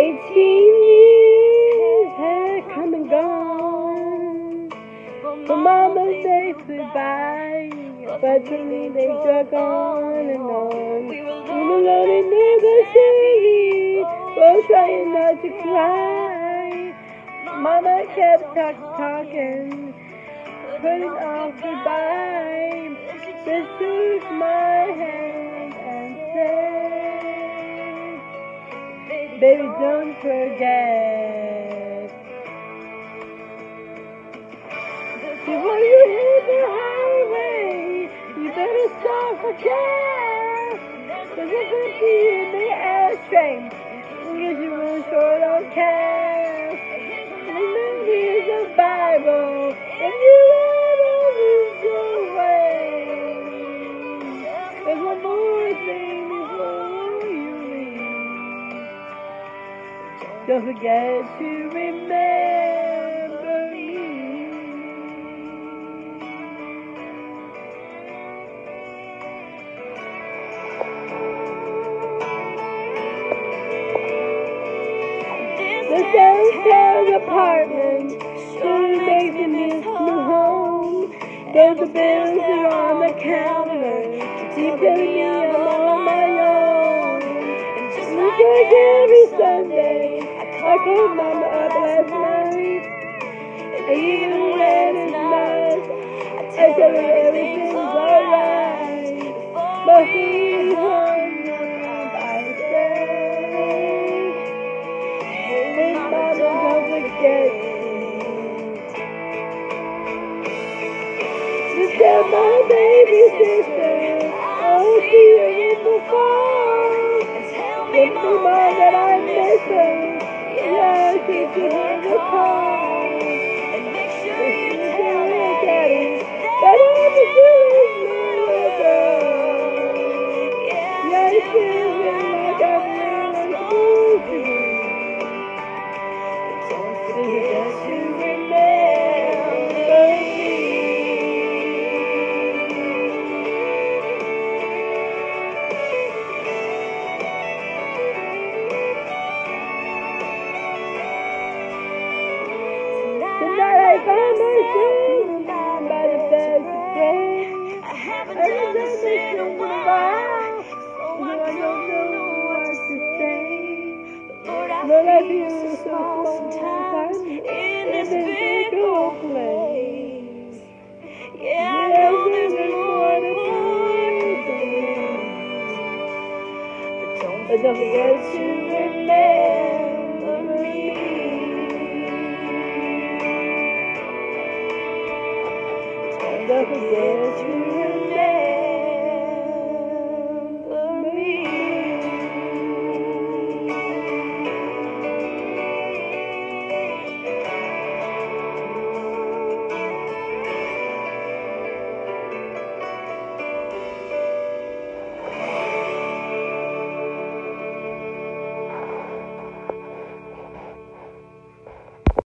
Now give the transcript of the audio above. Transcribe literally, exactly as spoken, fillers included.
Eighteen years had come and gone. For Mama they flew by, but for me they drug on and on. We were alone near the sea, both trying not to cry. Mama kept talk talking, putting off goodbye. Then took my hand and said, baby, don't forget. See, when you hit the highway, you better stop for gas. There's a fifty in the ashtray, because you run short on cash. Remember, here's the Bible, if you ever lose your way. There's one more thing before you leave. Don't forget to remember me. The downstairs apartment still makes me miss new home. Those the bills are on the counter, keep telling me I'm on my own. Just like every Sunday, I called Mama up last night. And even when it's not, I tell her everything's alright. But he's hung up, I say, Miss Mama, don't forget me. Just tell my baby sister I'll see her in the fall. Tell me, Mama, that I miss her. Yeah, she give her the call. And make sure you tell her, Daddy, that I'm a good little girl. Yeah, she's been like I'm really supposed to be. Don't forget to remember me. Tonight I found myself by the bed to pray. I haven't done this in a while, so I don't know what to say. Lord, I feel so small sometimes in this big old place. Yeah, I know there's more important things, but don't forget to remember me. Don't forget to